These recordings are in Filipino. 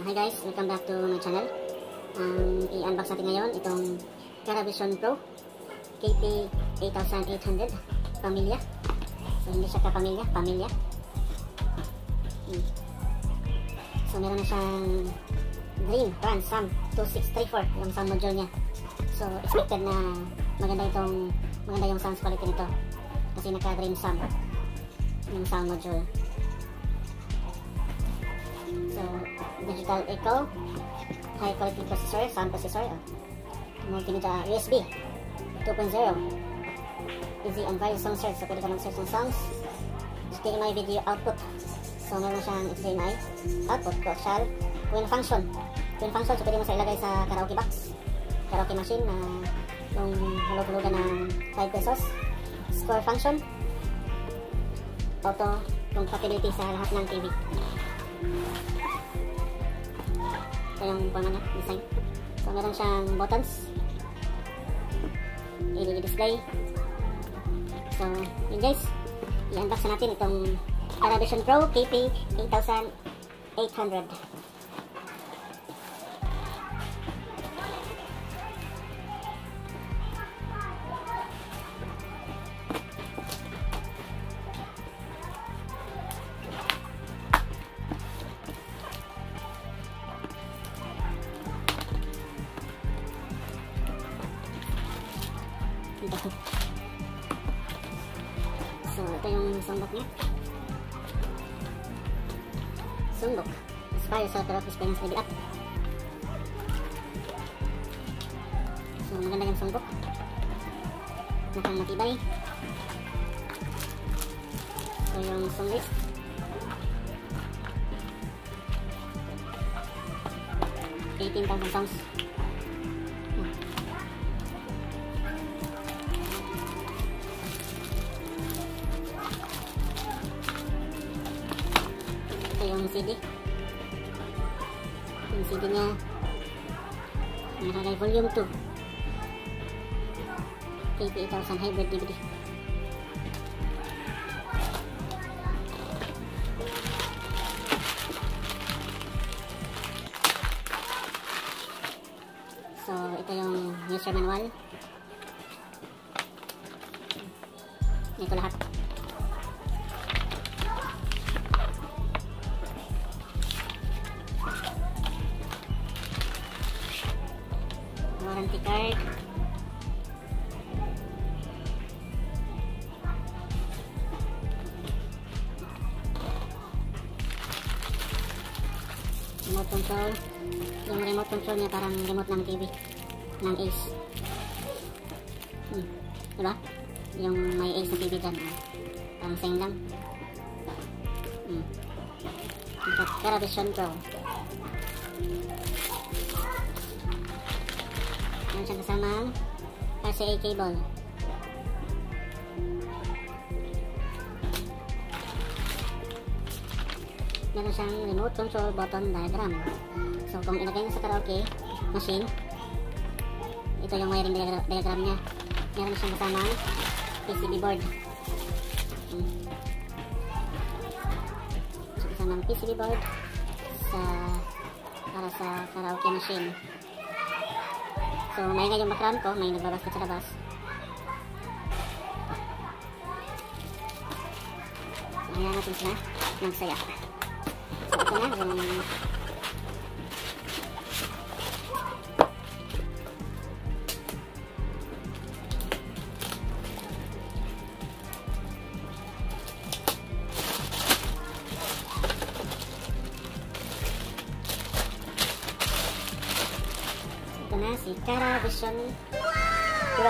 Hi guys, welcome back to my channel. I-unbox natin ngayon itong Caravision Pro KP8800 Pamilya. So hindi siya kapamilya, pamilya. So meron na siyang green brand SAM 2634 yung sound module niya. So expected na maganda yung sound quality nito kasi naka green SAM yung sound module. So digital echo, high quality processor, sound processor, multimedia USB 2.0, easy and various song search. So pwede ka mag-search ng songs. HDMI video output. So meron siyang HDMI output, crucial, Queen function. So pwede mo sa ilagay sa karaoke box, karaoke machine na yung hulog-hulugan ng 5 pesos. Score function, auto compatibility sa lahat ng TV. Ito yung forma niya, design. So meron siyang buttons, LED display. So yun guys, i-unbox na natin itong Caravision Pro KP8800. So ito yung sungbok niya. Sungbok Aspire sa Terapis Experience Level Up. So maganda yung sungbok, mukhang matibay. So yung song list, ito 18,000 songs. Yung CD. Yung CD nya nakalagay volume 2 KP8000 hybrid DVD. So ito yung user manual. Ito lahat. Warranty card, remote control. Yung remote control niya parang remote ng TV ng Ace. Diba? Yung may Ace na TV dyan, parang same lang. Caravision Pro. Meron siyang kasamang RCA cable. Meron siyang remote control button diagram. So kung ilagay mo sa karaoke machine, ito yung wiring diagram niya. Meron siyang kasamang PCB board. So kasamang PCB board para sa karaoke machine. So, maingay yung background ko, may nagbabasket sa labas. So, ayan natin sila nagsaya. So, ito na yung na si Caravision Pro.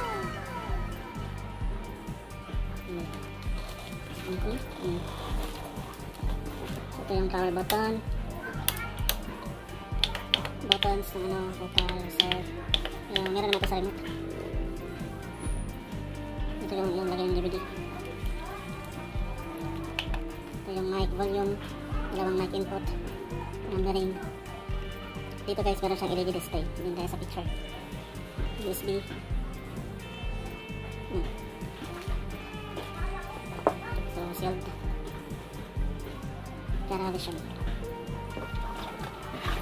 Ito yung power button, buttons na vocal, reserve. Meron naman ito sa remote. Ito yung lagay ng DVD. Ito yung mic volume, dalawang mic input, numbering. Dito guys, meron siyang LED display. Hindi tayo sa picture. USB. So, sealed. Caravision.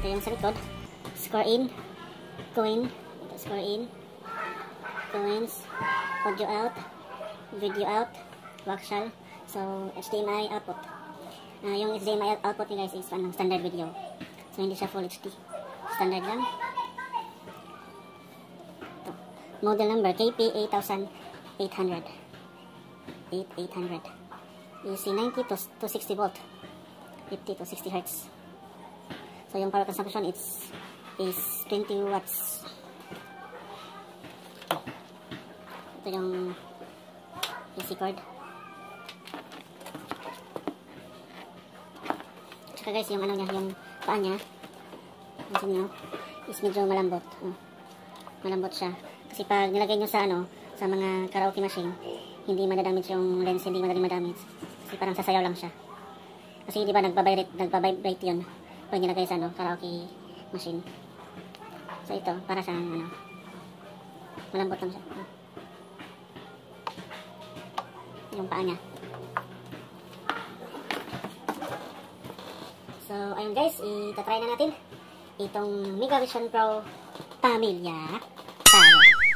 Ito yung sa likod. Score in, coin, ito score in, coins, audio out, video out, Waxshall. So, HDMI output. Yung HDMI output niya guys is standard video. So, hindi siya full HD. Standard lang. Ito. Model number KP8800. 8800. AC 90 to 60 volt. 50 to 60 hertz. So, yung power consumption is 20 watts. Ito yung AC cord. Tsaka guys, yung ano niya, yung paa niya, pansin nyo, is medyo malambot. Malambot siya. Kasi pag nilagay nyo sa ano, sa mga karaoke machine, hindi madadamage yung lens, hindi madaling madamage. Kasi parang sasayaw lang siya. Kasi di ba nagbabibrate yun pag nilagay sa ano, karaoke machine. So ito, para sa ano, malambot lang siya. Yung paa niya. So, ayun guys, itatry na natin itong Megavision Pro Pamilya tayo.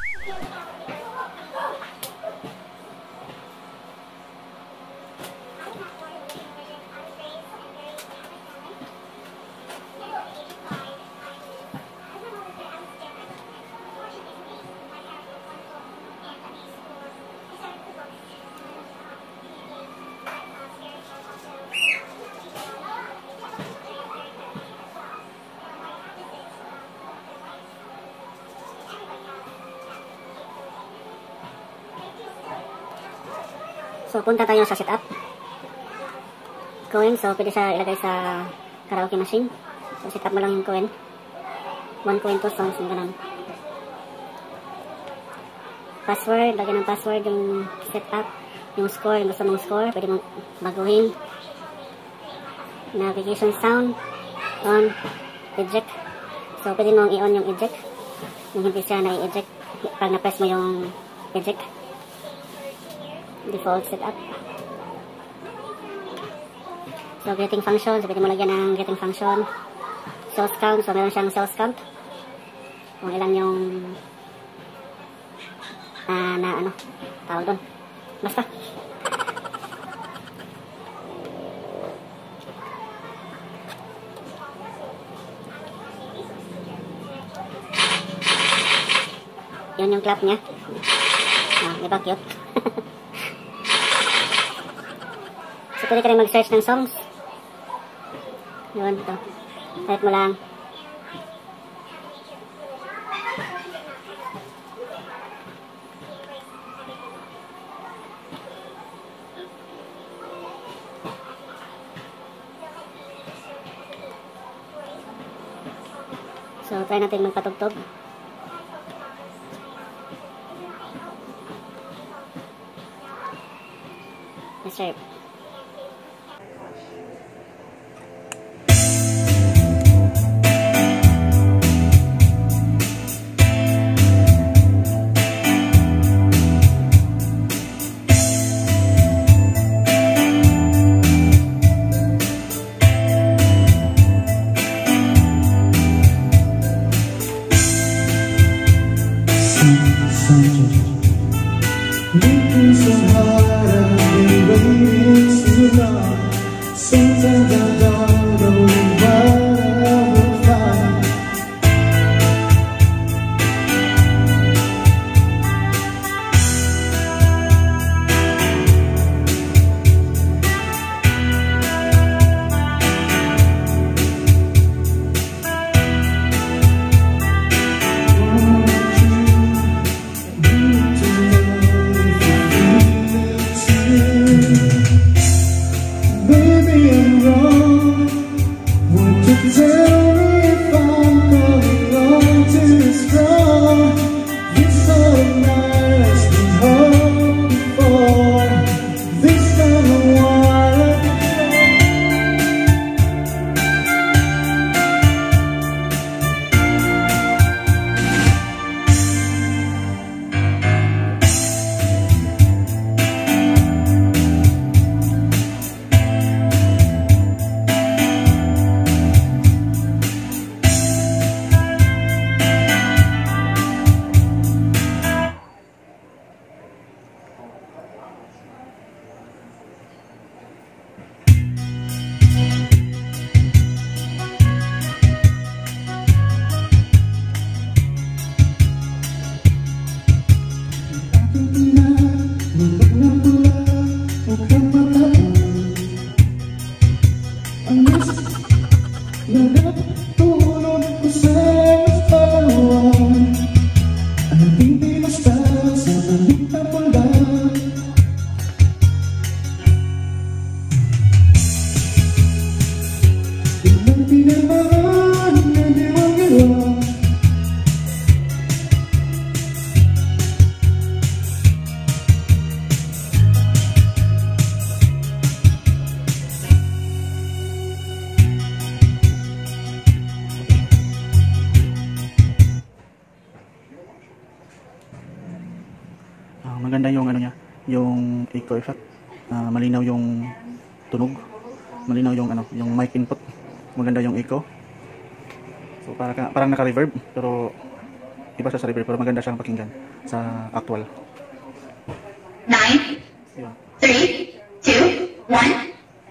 So, punta tayo sa setup. Coin, so pwede siya ilagay sa karaoke machine. So, setup mo lang yung coin. 1 coin, 2 songs, yung ganun. Password, lagyan ng password yung setup. Yung score, yung gusto mong score, pwede mong baguhin. Navigation sound, on, eject. So, pwede mong i-on yung eject. Yung hindi siya na-eject. Pag na-press mo yung eject. Default setup. So, greeting function. So, pwede mo lagyan ng greeting function. Sales count. So, meron siyang sales count. Kung ilan yung na ano, tawag doon. Basta. Yan yung clap niya. Diba cute? So, pwede ka rin mag-search ng songs. Yun, ito. Type mo lang. So, try natin magpatugtog. Yes, sir. maganda yung ano niya, yung echo effect. Malinaw yung tunog, malinaw yung ano, yung mic input, maganda yung echo. So parang naka-reverb, pero iba siya sa reverb, pero maganda siyang pakinggan sa actual. 9, 3, 2, 1.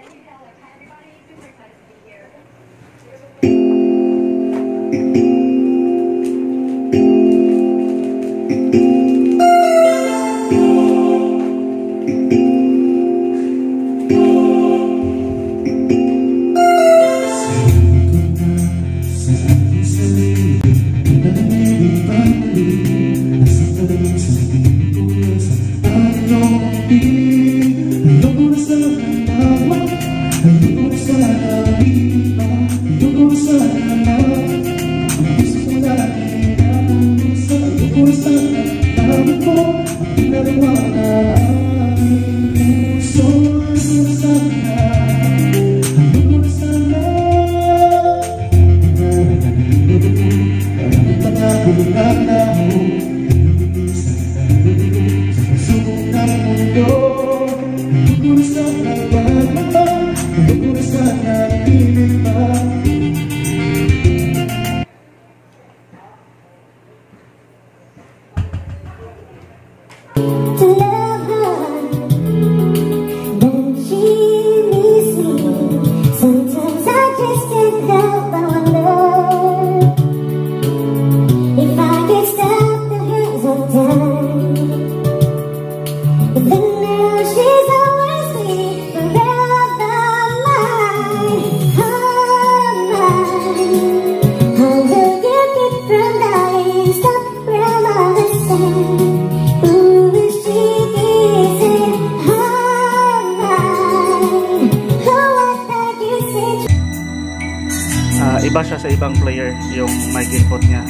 Iba siya sa ibang player yung mic input niya.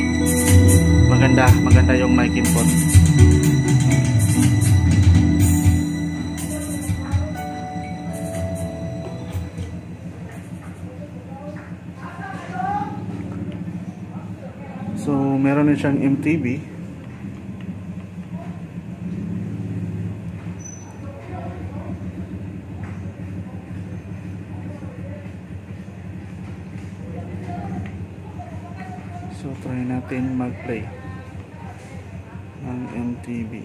Maganda yung mic input. So meron din siyang MTV. So try natin mag-play ng MTV.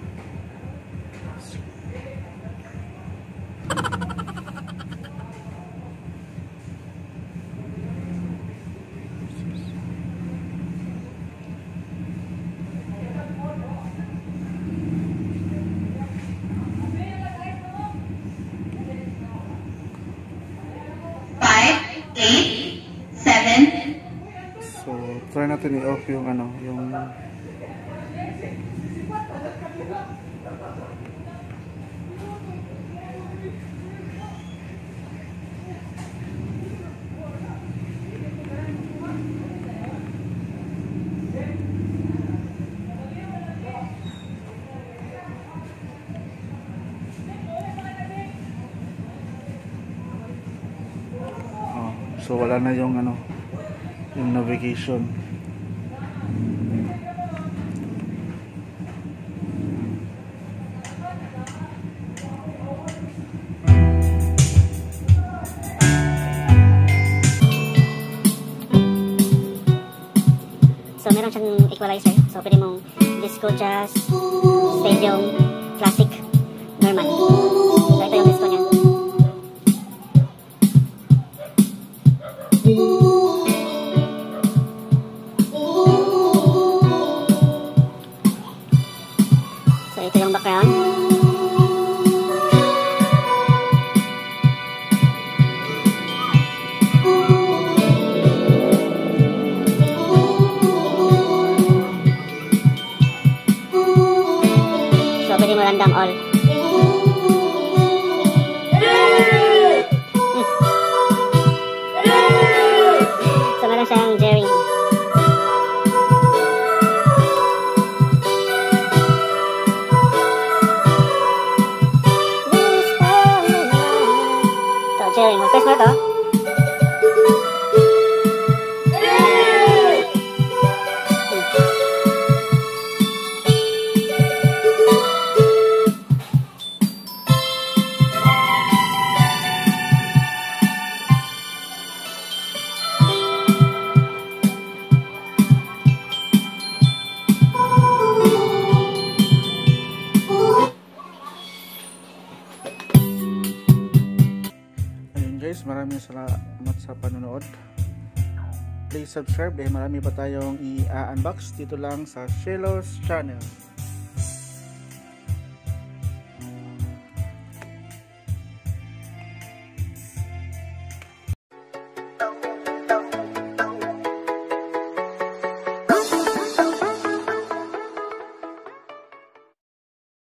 So, try natin i-off yung ano, yung so wala na yung ano, yung navigation. So meron siyang equalizer. So pwede mong disco, jazz, stadium, classic, normal. So ito yung disco niya. So ito yung background. So pwede mo random all. So meron siyang jaring. So jaring, mag-press mo ito. guys, maraming salamat sa panonood. Please subscribe dahil marami pa tayong i-unbox dito lang sa Shelos Channel.